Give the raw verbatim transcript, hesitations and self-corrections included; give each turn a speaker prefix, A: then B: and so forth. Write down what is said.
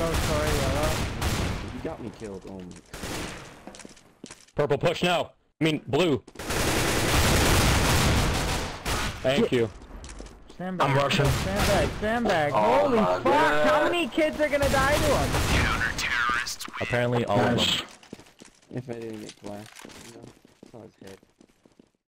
A: so sorry, yellow.
B: You got me killed. Oh my.
C: Purple push now. I mean blue. Thank you.
A: Stand back.
D: I'm rushing.
A: Stand back. Stand back.
D: Oh
A: Holy
D: my
A: fuck!
D: God.
A: How many kids are gonna die to him?
E: Apparently all of them.
B: If I didn't get blasted, you know, on his head.